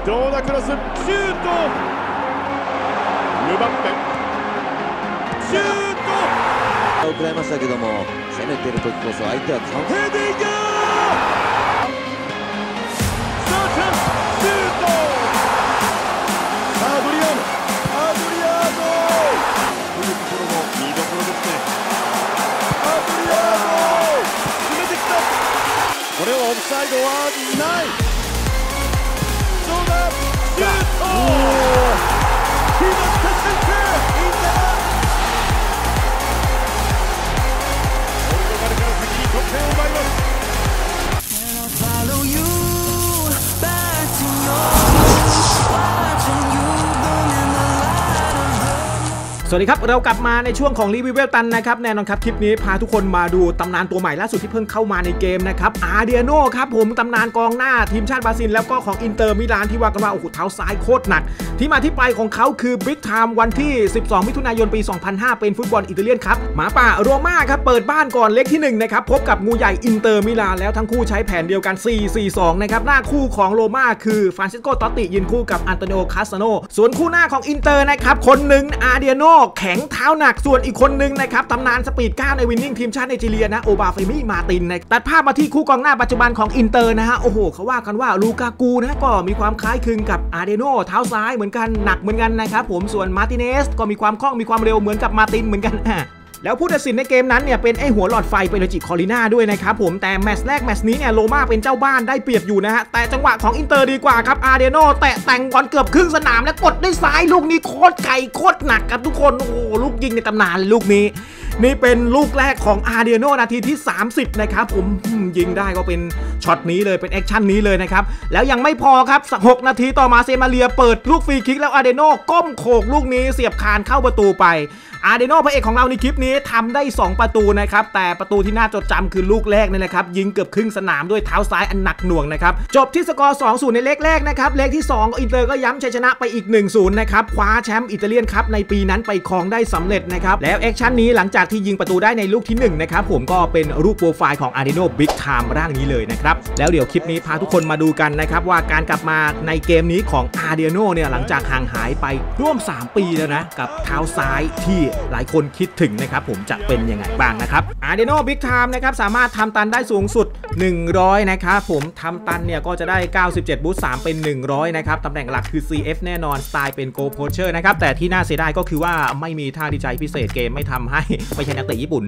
どうだクロスシュートムバッペシュートを食らいましたけども、攻めてる時こそ相手はカウンター。 ヘディングさあチャンスシュートさあアドリアーノというところの見どころですね。アドリアーノ決めてきた。これはオフサイドはない。どうだシュート決まった先制インターポルトガルから先に得点を奪います。 สวัสดีครับเรากลับมาในช่วงของรีวิวเวลตันนะครับแน่นอนครับคลิปนี้พาทุกคนมาดูตำนานตัวใหม่ล่าสุดที่เพิ่งเข้ามาในเกมนะครับอาเดียโน่ครับผมตำนานกองหน้าทีมชาติบราซิลแล้วก็ของอินเตอร์มิลานที่ว่ากันว่าโอ้โหเท้าซ้ายโคตรหนักที่มาที่ไปของเขาคือบิ๊กไทม์วันที่12มิถุนายนปี2005เป็นฟุตบอลอิตาเลียนครับหมาป่าโรม่าครับเปิดบ้านก่อนเล็กที่1นะครับพบกับงูใหญ่อินเตอร์มิลานแล้วทั้งคู่ใช้แผนเดียวกัน 4-4-2 นะครับหน้าคู่ของโรม่าคือฟรานซิสโก ตอตติยืนคู่กับอันโตนิโอ คาสซาโนส่วนคู่หน้าของอินเตอร์นะครับคนหนึ่งอาเดียโน่แข็งเท้าหนักส่วนอีกคนนึงนะครับตำนานสปีด9ในวินนิ่งทีมชาติไนจีเรียนะโอบาเฟมิมาตินนะตัดภาพมาที่คู่กองหน้าปัจจุบันของอินเตอร์นะฮะโอ้โหเขาว่ากันว่าลูกากูนะก็มีความคล้ายคลึงกับอาเดโน่เท้าซ้ายเหมือนกันหนักเหมือนกันนะครับผมส่วนมาร์ติเนสก็มีความคล่องมีความเร็วเหมือนกับมาตินเหมือนกันแล้วผู้ตัดสินในเกมนั้นเนี่ยเป็นไอหัวหลอดไฟเปโรจิคอลิน่าด้วยนะครับผมแต่แมตช์แรกแมตช์นี้เนี่ยโรม่าเป็นเจ้าบ้านได้เปรียบอยู่นะฮะแต่จังหวะของอินเตอร์ดีกว่าครับอาเดโน่แตะแต่งบอลเกือบครึ่งสนามและกดด้วยซ้ายลูกนี้โคตรไกลโคตรหนักครับทุกคนโอ้โหลูกยิงในตำนานเลยลูกนี้นี่เป็นลูกแรกของอาเดียโน่นาทีที่30นะครับผมยิงได้ก็เป็นช็อตนี้เลยเป็นแอคชั่นนี้เลยนะครับแล้วยังไม่พอครับ6นาทีต่อมาเซมาเลียเปิดลูกฟรีคิกแล้วอาเดโน่ก้มโขกลูกนี้เสียบคานเข้าประตูไปอาเดโน่พระเอกของเราในคลิปนี้ทำได้2ประตูนะครับแต่ประตูที่น่าจดจำคือลูกแรกนี่แหละครับยิงเกือบครึ่งสนามด้วยเท้าซ้ายอันหนักหน่วงนะครับจบที่สกอร์ 2-0 ในเลขแรกนะครับเลขที่2อินเตอร์ก็ย้ำชัยชนะไปอีก 1-0 นะครับคว้าแชมป์อิตาเลียนคัพในปีนั้นไปครองได้สำเร็จนะครับแล้วแอคชั่นนี้หลังจากที่ยิงประตูได้ในลูกที่1นะครับผมก็เป็นรูปโปรไฟล์ของอาเดโน่บิ๊กไทม์ร่างนี้เลยนะครับแล้วเดี๋ยวคลิปนี้พาทุกคนมาดูกันนะครับว่าการกลับมาในเกมนี้ของอาเดโน่เนี่ยหลังจากห่างหายไปร่วม3ปีแล้วนะกับเท้าซ้ายที่หลายคนคิดถึงนะครับผมจะเป็นยังไงบ้างนะครับอาเดโน่บิ๊กไทม์นะครับสามารถทำตันได้สูงสุด100นะครับผมทำตันเนี่ยก็จะได้97บูสต์3เป็น100นะครับตำแหน่งหลักคือ CF แน่นอนสไตล์เป็นโกโพเชอร์นะครับแต่ที่น่าเสียดายก็คือว่าไม่มีท่าดีใจพิเศษเกมไม่ทำให้ไม่ใช่นักเตะญี่ปุ่น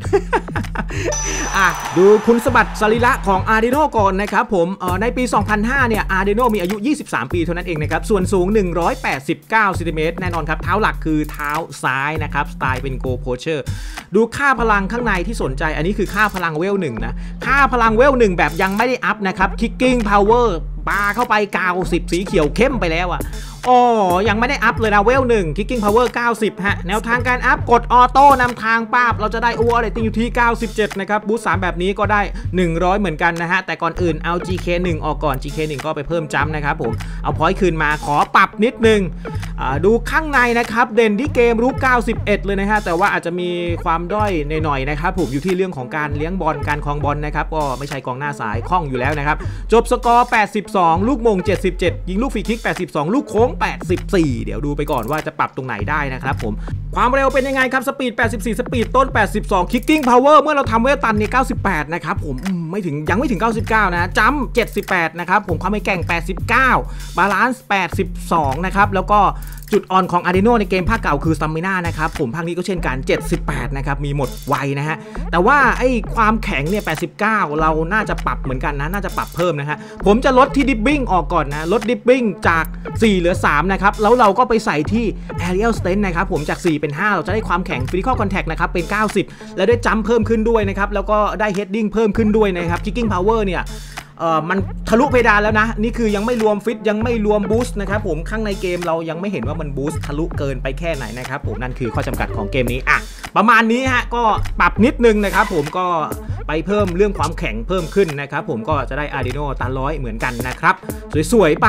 ดูคุณสมบัติสรีระของอาเดโน่ก่อนนะครับผมในปี2005เนี่ยอาเดโน่มีอายุ23ปีเท่านั้นเองนะครับส่วนสูง189ซนแน่นอนครับเท้าหลักคือเท้าซ้ายนะครับสไตล์เป็นโกโพเชอร์ดูค่าพลังข้างในที่สนใจอันนี้คือค่าพลังเวล1นะค่าพลังเวล1แบบยังไม่ได้อัพนะครับคิกกิ้งพาวเวอร์ปาเข้าไป90สีเขียวเข้มไปแล้วอะยังไม่ได้อัพเลยนะเวล1 Kicking Power 90ฮะแนวทางการอัพกดออโต้นำทางป้าบเราจะได้Overall Ratingอยู่ที่97นะครับบูสต์3แบบนี้ก็ได้100เหมือนกันนะฮะแต่ก่อนอื่นเอา GK1 ออกก่อน GK1 ก็ไปเพิ่มจัมป์นะครับผมเอาพอยต์คืนมาขอปรับนิดนึงดูข้างในนะครับเด่นที่เกมรุก91เลยนะฮะแต่ว่าอาจจะมีความด้อยหน่อยๆนะครับผมอยู่ที่เรื่องของการเลี้ยงบอลการครองบอลนะครับก็ไม่ใช่กองหน้าสายคล่องอยู่แล้วนะครับจบสกอร์82ลูกมง77ยิงลูกฟรีคิก82ลูกโค้ง84เดี๋ยวดูไปก่อนว่าจะปรับตรงไหนได้นะครับผมความเร็วเป็นยังไงครับสปีด84สปีดต้น82 Kicking Power เมื่อเราทำเวลตันเนี่ย98นะครับผมยังไม่ถึง99นะจัมป์78นะครับผมความไม่แกร่ง89บาลานซ์82นะครับแล้วก็จุดอ่อนของอาเดโน่ในเกมภาคเก่าคือสตามิน่านะครับผมภาคนี้ก็เช่นกัน78นะครับมีหมดไวนะฮะแต่ว่าไอ้ความแข็งเนี่ย89เราน่าจะปรับเหมือนกันนะน่าจะปรับเพิ่มนะฮะผมจะลดที่ดิปปิ้งออกก่อนนะลดดิปปิ้งจาก4เหลือ3นะครับแล้วเราก็ไปใส่ที่ Aerial Strength นะครับผมจาก4เป็น5เราจะได้ความแข็ง Physical Contact นะครับเป็น90แล้วได้จัมป์เพิ่มขึ้นด้วยนะครับแล้วก็ได้ Heading เพิ่มขึ้นด้วยนะครับ Kicking Power เนี่ยมันทะลุเพดานแล้วนะนี่คือยังไม่รวมฟิตยังไม่รวมบูสต์นะครับผมข้างในเกมเรายังไม่เห็นว่ามันบูสต์ทะลุเกินไปแค่ไหนนะครับผมนั่นคือข้อจำกัดของเกมนี้ประมาณนี้ฮะก็ปรับนิดนึงนะครับผมก็ไปเพิ่มเรื่องความแข็งเพิ่มขึ้นนะครับผมก็จะได้อาร์ดิโนตัน100เหมือนกันนะครับสวยๆไป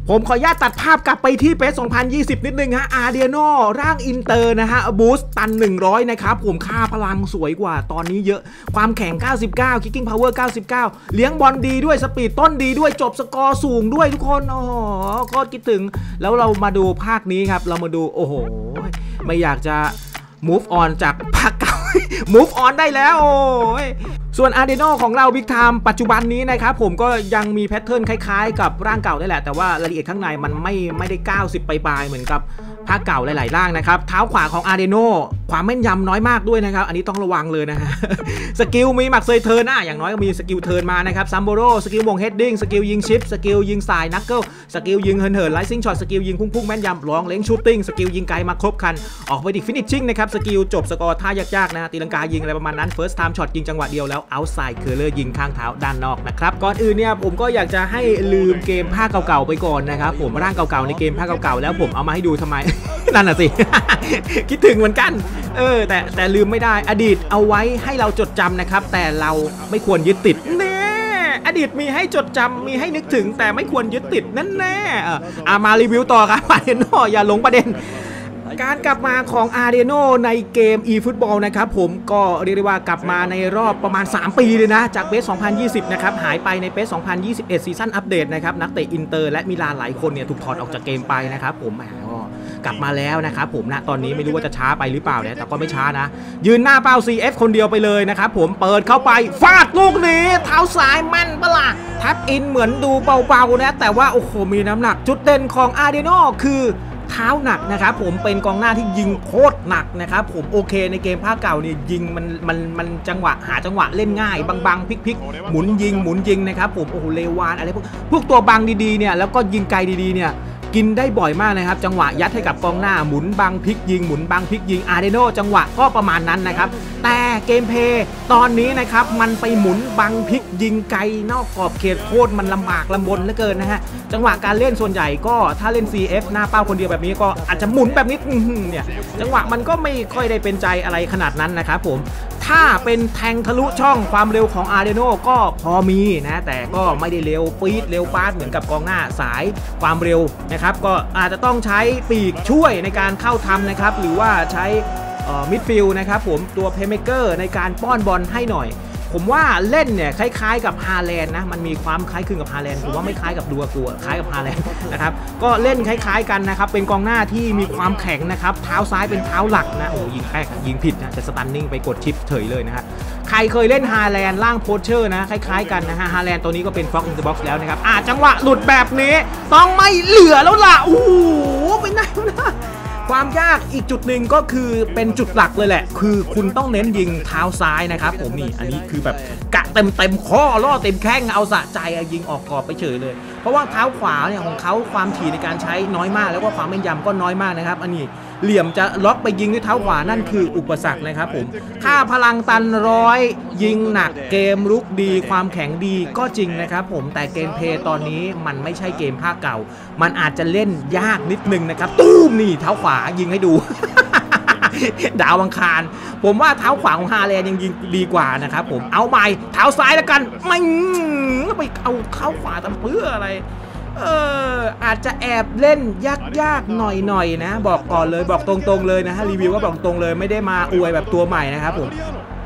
ผมขออนุญาตตัดภาพกลับไปที่เPES 2020 นิดนึงฮะอาเดียโนร่างอินเตอร์นะฮะบูสต์ตัน100นะครับผมค่าพลังสวยกว่าตอนนี้เยอะความแข็ง99 Kicking Power 99เลี้ยงบอลดีด้วยสปีดต้นดีด้วยจบสกอร์สูงด้วยทุกคนอ๋อก็คิดถึงแล้วเรามาดูภาคนี้ครับเรามาดูโอ้โหไม่อยากจะ move on จากภาคเก่า move on ได้แล้วโอ้ยส่วนอาร์เดโนของเราบิ๊กไทม์ปัจจุบันนี้นะครับผมก็ยังมีแพทเทิร์นคล้ายๆกับร่างเก่าได้แหละแต่ว่ารายละเอียดข้างในมันไม่ได้90ปลายๆเหมือนกับภาคเก่าหลายๆร่างนะครับเท้าขวาของอาร์เดโนความแม่นยำน้อยมากด้วยนะครับอันนี้ต้องระวังเลยนะฮะ สกิลมีหมักเซยเทิร์นอย่างน้อยก็มีสกิลเทิร์นมานะครับซัมโบโรสกิลวงเฮดดิ้งสกิลยิงชิปสกิลยิงสายนักเกิลสกิลยิงเหินไลซิ่งช็อตสกิลยิงพุ่งๆแม่นยำลองเล้งชูตติ้งสกิลยิงไกลมาครบคันออกไปดิฟินิชชิ่งนะครับสกิลจบสกอร์ท่ายากๆนะตีลังกายิงอะไรประมาณนั้นเฟิร์สไทม์ช็อตยิงจังหวะเดียวแล้วเอาท์ไซด์เคอร์เลอร์ยิงข้างเท้าด้านนอกนะครับก่อนอื่นเนี่ยผมก็อยากจะให้ลืมเกมภาคเก่าๆไปก่อนนะครับผมร่างเก่าๆในเกมภาคเก่าๆแล้วผมเอามาให้ดูทำไม นั่นน่ะสิ คิดถึงเหมือนกันแต่ลืมไม่ได้อดีตเอาไว้ให้เราจดจำนะครับแต่เราไม่ควรยึดติดแน่อดีตมีให้จดจำมีให้นึกถึงแต่ไม่ควรยึดติดนั่นแน่มารีวิวต่อครับอาร์เดโนอย่าหลงประเด็นการกลับมาของอาร์เดโนในเกม eFootball นะครับผมก็เรียกได้ว่ากลับมาในรอบประมาณ3ปีเลยนะจากPES 2020นะครับหายไปในPES 2021ซีซั่นอัปเดตนะครับนักเตะอินเตอร์และมิลานหลายคนเนี่ยถูกถอดออกจากเกมไปนะครับผมกลับมาแล้วนะครับผมนะตอนนี้ไม่รู้ว่าจะช้าไปหรือเปล่าเนี่ยแต่ก็ไม่ช้านะยืนหน้าเป้า CF คนเดียวไปเลยนะครับผมเปิดเข้าไปฟาดลูกนี้เท้าซ้ายแม่นปะล่ะแท็บอินเหมือนดูเบาๆนะแต่ว่าโอ้โหมีน้ำหนักจุดเด่นของอาร์เดโนคือเท้าหนักนะครับผมเป็นกองหน้าที่ยิงโคตรหนักนะครับผมโอเคในเกมภาคเก่าเนี่ยยิงมันจังหวะหาจังหวะเล่นง่ายบางๆพลิกๆหมุนยิงนะครับผมโอ้โหเลวานอะไรพวกตัวบังดีๆเนี่ยแล้วก็ยิงไกลดีๆเนี่ยกินได้บ่อยมากนะครับจังหวะยัดให้กับกองหน้าหมุนบังพลิกยิงหมุนบังพลิกยิงอาร์เดโนจังหวะก็ประมาณนั้นนะครับแต่เกมเพย์ตอนนี้นะครับมันไปหมุนบังพลิกยิงไกลนอกกรอบเขตโคตรมันลำบากลำบนเหลือเกินนะฮะจังหวะการเล่นส่วนใหญ่ก็ถ้าเล่น CF หน้าเป้าคนเดียวแบบนี้ก็อาจจะหมุนแบบนี้เนี่ยจังหวะมันก็ไม่ค่อยได้เป็นใจอะไรขนาดนั้นนะครับผมถ้าเป็นแทงทะลุช่องความเร็วของอาร์เดโนก็พอมีนะแต่ก็ไม่ได้เร็วปี๊ดเร็วปาดเหมือนกับกองหน้าสายความเร็วนะครับก็อาจจะต้องใช้ปีกช่วยในการเข้าทำนะครับหรือว่าใช้มิดฟิลด์นะครับผมตัวเพลย์เมคเกอร์ในการป้อนบอลให้หน่อยผมว่าเล่นเนี่ยคล้ายๆกับฮาแลนด์นะมันมีความคล้ายคลึงกับฮาแลนด์ผมว่าไม่คล้ายกับดูอากูคล้ายกับฮาแลนด์นะครับก็เล่นคล้ายๆกันนะครับเป็นกองหน้าที่มีความแข็งนะครับเท้าซ้ายเป็นเท้าหลักนะโอ้ยิงแป๊กยิงผิดนะแต่สตันนิ่งไปกดชิปเฉยเลยนะฮะใครเคยเล่นฮาแลนด์ล่างโพสเชอร์นะคล้ายๆกันนะฮะฮาแลนด์ตัวนี้ก็เป็นฟ็อกอินเตอร์บ็อกซ์แล้วนะครับจังหวะหลุดแบบนี้ต้องไม่เหลือแล้วล่ะโอ้โหไปไหนนะความยากอีกจุดหนึ่งก็คือเป็นจุดหลักเลยแหละคือคุณต้องเน้นยิงเท้าซ้ายนะครับผมนี่อันนี้คือแบบกะเต็มข้อล่อเต็มแข้งเอาสะใจยิงออกกรอบไปเฉยเลยเพราะว่าเท้าขวาเนี่ยของเขาความถี่ในการใช้น้อยมากแล้วก็ความแม่นยำก็น้อยมากนะครับอันนี้เหลี่ยมจะล็อกไปยิงด้วยเท้าขวานั่นคืออุปสรรคนะครับผมค่าพลังตัน100ยิงหนักเกมลุกดีความแข็งดีก็จริงนะครับผมแต่เกมเพย์ตอนนี้มันไม่ใช่เกมภาคเก่ามันอาจจะเล่นยากนิดนึงนะครับตู้มนี่เท้าขวายิงให้ดู ดาวอังคารผมว่าเท้าขวาของฮาแลนด์ยังยิงดีกว่านะครับผมเอาใหม่เท้าซ้ายแล้วกันไม่ไปเอาเข้าขวาทำเพื่ออะไรอาจจะแอบเล่นยากๆหน่อยนะบอกก่อนเลยบอกตรงๆเลยนะฮะรีวิวก็บอกตรงเลยไม่ได้มาอวยแบบตัวใหม่นะครับผม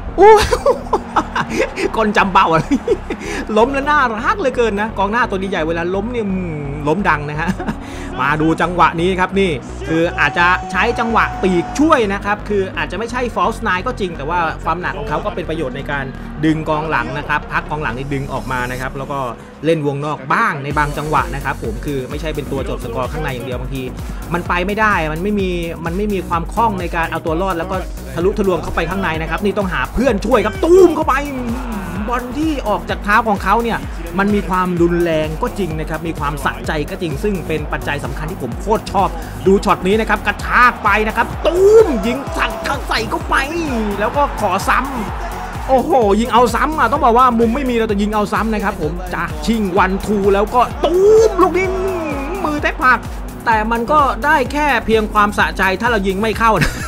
คนจำเบาอะไรล้มแล้วน่ารักเลยเกินนะกองหน้าตัวนี้ใหญ่เวลาล้มเนี่ยล้มดังนะฮะมาดูจังหวะนี้ครับนี่คืออาจจะใช้จังหวะปีกช่วยนะครับคืออาจจะไม่ใช่ false nine ก็จริงแต่ว่าความหนักของเขาก็เป็นประโยชน์ในการดึงกองหลังนะครับพักกองหลังนี่ดึงออกมานะครับแล้วก็เล่นวงนอกบ้างในบางจังหวะนะครับผมคือไม่ใช่เป็นตัวจบสกอร์ข้างในอย่างเดียวบางทีมันไปไม่ได้มันไม่มีความคล่องในการเอาตัวรอดแล้วก็ทะลุทะลวงเข้าไปข้างในนะครับนี่ต้องหาเพื่อนช่วยครับตุ้มเข้าไปบอลที่ออกจากเท้าของเขาเนี่ยมันมีความรุนแรงก็จริงนะครับมีความสะใจก็จริงซึ่งเป็นปัจจัยสำคัญที่ผมโคตรชอบดูช็อตนี้นะครับกระชากไปนะครับตุ้มยิงสั่งใส่เข้าไปแล้วก็ขอซ้ำโอ้โหยิงเอาซ้ำต้องบอกว่ามุมไม่มีเราแต่ยิงเอาซ้ำนะครับผมจะชิงวันทูแล้วก็ตุ้มลูกนี้มือแทบหักแต่มันก็ได้แค่เพียงความสะใจถ้าเรายิงไม่เข้านะ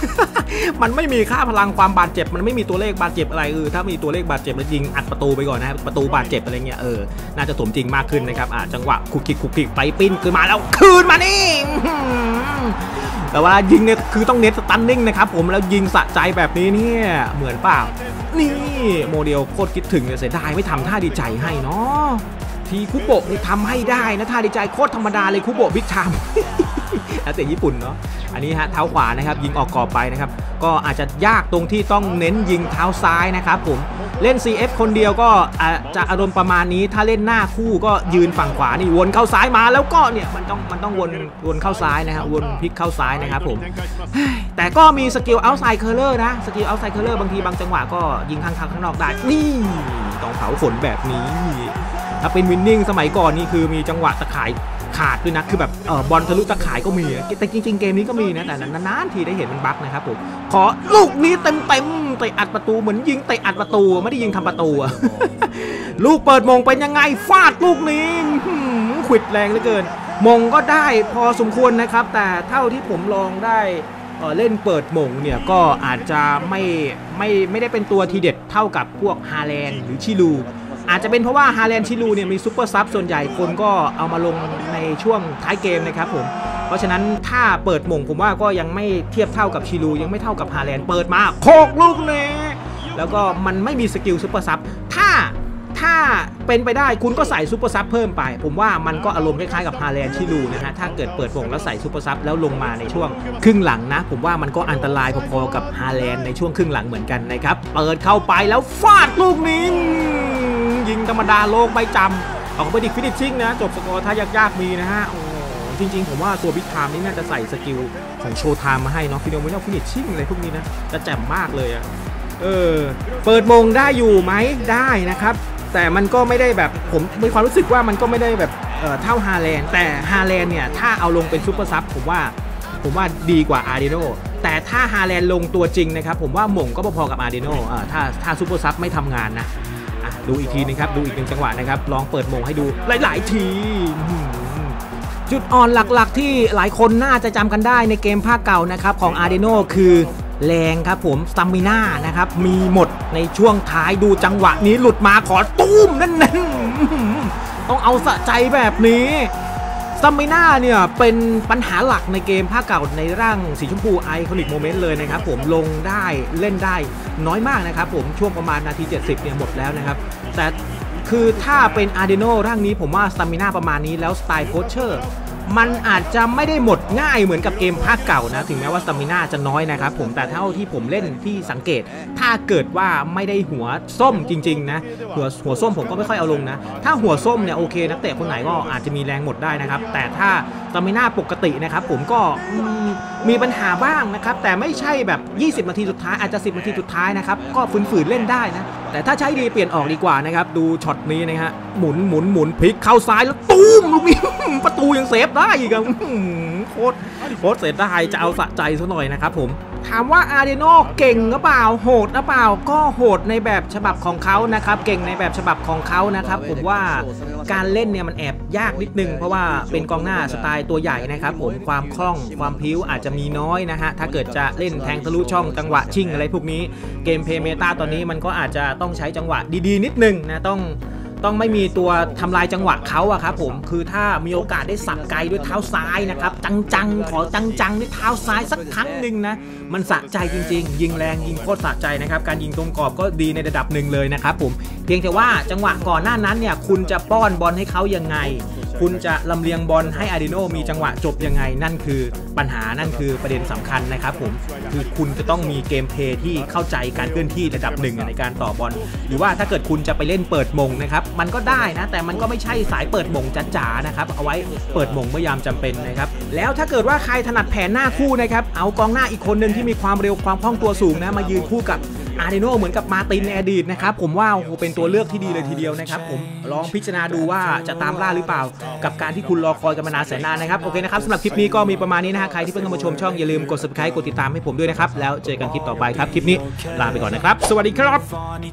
มันไม่มีค่าพลังความบาดเจ็บมันไม่มีตัวเลขบาดเจ็บอะไรถ้ามีตัวเลขบาดเจ็บแล้วยิงอัดประตูไปก่อนนะประตูบาดเจ็บอะไรเงี้ยน่าจะสมจริงมากขึ้นนะครับจังหวะคุกคิกไปปิ้นขึ้นมาแล้วคืนมานี่แต่ว่ายิงเนี่ยคือต้องเน็ตสตันนิ่งนะครับผมแล้วยิงสะใจแบบนี้เนี่ยเหมือนเปล่านี่โมเดลโคตรคิดถึงเสียดายไม่ทำท่าดีใจให้เนาะทีคุโบะนี่ทำให้ได้นะท่าดีใจโคตรธรรมดาเลยคุโบะบิ๊กไทม์แล้วแต่ญี่ปุ่นเนาะอันนี้ฮะเท้าขวานะครับยิงออกกรอบไปนะครับก็อาจจะยากตรงที่ต้องเน้นยิงเท้าซ้ายนะครับผมเล่น CF คนเดียวก็จะอารมณ์ประมาณนี้ถ้าเล่นหน้าคู่ก็ยืนฝั่งขวานี่วนเข้าซ้ายมาแล้วก็เนี่ยมันต้องวนเข้าซ้ายนะครับวนพลิกเข้าซ้ายนะครับผมแต่ก็มีสกิลเอาท์ไซด์เคอร์เลอร์นะสกิลเอาท์ไซด์เคอร์เลอร์บางทีบางจังหวะก็ยิงข้างนอกได้นี่ต้องเผาขนแบบนี้ถ้าเป็นวินนิ่งสมัยก่อนนี่คือมีจังหวะตะข่ายขาดด้วยนะคือแบบบอลทะลุตะข่ายก็มีแต่จริงๆเกมนี้ก็มีนะแต่นานๆทีได้เห็นมันบั๊กนะครับผมขอลูกนี้เต็มเตะอัดประตูเหมือนยิงเตะอัดประตูไม่ได้ยิงทำประตูลูกเปิดมงเป็นยังไงฟาดลูกนี้ขวิดแรงเหลือเกินมงก็ได้พอสมควรนะครับแต่เท่าที่ผมลองได้เล่นเปิดมงเนี่ยก็อาจจะไม่ได้เป็นตัวทีเด็ดเท่ากับพวกฮาแลนด์หรือชิลูอาจจะเป็นเพราะว่าฮาแลนด์ชิลูเนี่ยมีซุปเปอร์ซับส่วนใหญ่คนก็เอามาลงในช่วงท้ายเกมนะครับผมเพราะฉะนั้นถ้าเปิดมงผมว่าก็ยังไม่เทียบเท่ากับชิลูยังไม่เท่ากับฮาแลนด์เปิดมาโคกลูกนี้แล้วก็มันไม่มีสกิลซุปเปอร์ซับถ้าเป็นไปได้คุณก็ใส่ซุปเปอร์ซับเพิ่มไปผมว่ามันก็อารมณ์คล้ายๆกับฮาแลนด์ชิลูนะฮะถ้าเกิดเปิดมงแล้วใส่ซุปเปอร์ซับแล้วลงมาในช่วงครึ่งหลังนะผมว่ามันก็อันตรายพอๆกับฮาแลนด์ในช่วงครึ่งหลังเหมือนกันนะครับเปิดเข้าไปแล้วฟาดลูกนี้ยิงธรรมดาโลกไม่จำออกไปดิฟินิชชิ่งนะจบสกอร์ถ้ายากๆมีนะฮะจริงๆผมว่าตัวบิ๊กไทม์นี่น่าจะใส่สกิลของโชว์ไทม์มาให้เนาะฟิโนเมนอลฟินิชชิ่งอะไรพวกนี้นะจะแจ่มมากเลยเปิดมงได้อยู่ไหมได้นะครับแต่มันก็ไม่ได้แบบผมมีความรู้สึกว่ามันก็ไม่ได้แบบเท่าฮาแลนด์แต่ฮาแลนด์เนี่ยถ้าเอาลงเป็นซุปเปอร์ซับผมว่าดีกว่าอาร์ดิโนแต่ถ้าฮาแลนด์ลงตัวจริงนะครับผมว่าหม่งก็พอๆกับอาร์ดิโนถ้าซุปเปอร์ซับไม่ทำงานนะดูอีกทีนึงครับดูอีกหนึ่งจังหวะนะครับลองเปิดมงให้ดูหลายๆทีจุดอ่อนหลักๆที่หลายคนน่าจะจำกันได้ในเกมภาคเก่านะครับของอาร์ดิโนคือแรงครับผมสตามิน่านะครับมีหมดในช่วงท้ายดูจังหวะนี้หลุดมาขอตุ้มนั่นต้องเอาสะใจแบบนี้สตามิน่าเนี่ยเป็นปัญหาหลักในเกมภาคเก่าในร่างสีชมพูไอคอนิกโมเมนต์เลยนะครับผมลงได้เล่นได้น้อยมากนะครับผมช่วงประมาณนาที70เนี่ยหมดแล้วนะครับแต่คือถ้าเป็นอาร์เดโนร่างนี้ผมว่าสตามิน่าประมาณนี้แล้วสไตล์โคชเชอร์มันอาจจะไม่ได้หมดง่ายเหมือนกับเกมภาคเก่านะถึงแม้ว่าสตามิน่าจะน้อยนะครับผมแต่เท่าที่ผมเล่นที่สังเกตถ้าเกิดว่าไม่ได้หัวส้มจริงๆนะหัวส้มผมก็ไม่ค่อยเอาลงนะถ้าหัวส้มเนี่ยโอเคนักเตะคนไหนก็อาจจะมีแรงหมดได้นะครับแต่ถ้าสตามิน่าปกตินะครับผมก็มีปัญหาบ้างนะครับแต่ไม่ใช่แบบ20นาทีสุดท้ายอาจจะ10นาทีสุดท้ายนะครับก็ฝืนๆเล่นได้นะแต่ถ้าใช้ดีเปลี่ยนออกดีกว่านะครับดูช็อตนี้นะฮะหมุนพลิกเข้าซ้ายแล้วตุ้มลูกนี้ประตูยังเซฟได้อีกอะโคตรเซฟได้จะเอาสะใจซะหน่อยนะครับผมถามว่าอาร์เดโนเก่งหรือเปล่าโหดหรือเปล่าก็โหดในแบบฉบับของเขานะครับเก่งในแบบฉบับของเขานะครับผมว่าการเล่นเนี่ยมันแอบยากนิดนึงเพราะว่าเป็นกองหน้าสไตล์ตัวใหญ่นะครับผมความคล่องความพิ้วอาจจะมีน้อยนะฮะถ้าเกิดจะเล่นแทงทะลุช่องจังหวะชิ่งอะไรพวกนี้เกมเพย์เมตาตอนนี้มันก็อาจจะต้องใช้จังหวะดีๆนิดนึงนะต้องไม่มีตัวทำลายจังหวะเขาอะครับผมคือถ้ามีโอกาสได้สับไกลด้วยเท้าซ้ายนะครับจังขอจังด้วยเท้าซ้ายสักครั้งหนึ่งนะมันสะใจจริงๆยิงแรงยิงโคตรสะใจนะครับการยิงตรงกรอบก็ดีในระดับหนึ่งเลยนะครับผมเพียงแต่ว่าจังหวะก่อนหน้านั้นเนี่ยคุณจะป้อนบอลให้เขายังไงคุณจะลำเลียงบอลให้อาร์ดิโนมีจังหวะจบยังไงนั่นคือปัญหานั่นคือประเด็นสำคัญนะครับผมคือคุณจะต้องมีเกมเพลย์ที่เข้าใจการเคลื่อนที่ระดับหนึ่งในการต่อบอลหรือว่าถ้าเกิดคุณจะไปเล่นเปิดมงนะครับมันก็ได้นะแต่มันก็ไม่ใช่สายเปิดมงจ๋าๆนะครับเอาไว้เปิดมงเมื่อยามจำเป็นนะครับแล้วถ้าเกิดว่าใครถนัดแผนหน้าคู่นะครับเอากองหน้าอีกคนหนึ่งที่มีความเร็วความคล่องตัวสูงนะมายืนคู่กับอาร์ดิโนเหมือนกับมาตินในอดีตนะครับผมว่าโอ้โหเป็นตัวเลือกที่ดีเลยทีเดียวนะครับผมลองพิจารณาดูว่าจะตามล่าหรือเปล่ากับการที่คุณรอคอยกันมานานแสนนานนะครับโอเคนะครับสำหรับคลิปนี้ก็มีประมาณนี้นะฮะใครที่เพิ่งเข้ามาชมช่องอย่าลืมกด subscribe กดติดตามให้ผมด้วยนะครับแล้วเจอกันคลิปต่อไปครับคลิปนี้ลาไปก่อนนะครับสวัสดีครับ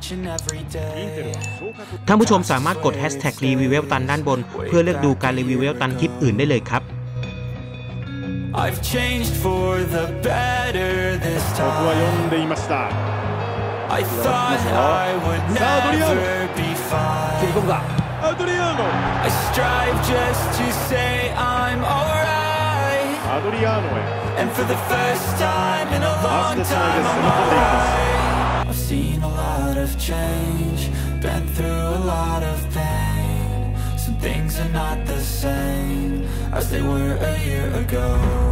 ท่านผู้ชมสามารถกด hashtag รีวิวเวลตันด้านบนเพื่อเลือกดูการรีวิวเวลตันคลิปอื่นได้เลยครับ I've changed for the better this ここは読ん time. でいました。 I thought I would never be 切り fine. 込むか。 アドリアーノ I strive just to say I'm alright. アドリアーノへ And for the first time in a long time I'm alright. I've seen a lot of change, been through a lot of pain. Some things are not the same as they were a year ago.